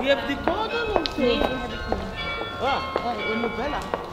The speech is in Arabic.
Je hebt die code of zo? Nee, die heb ik niet. Ah, je moet bellen.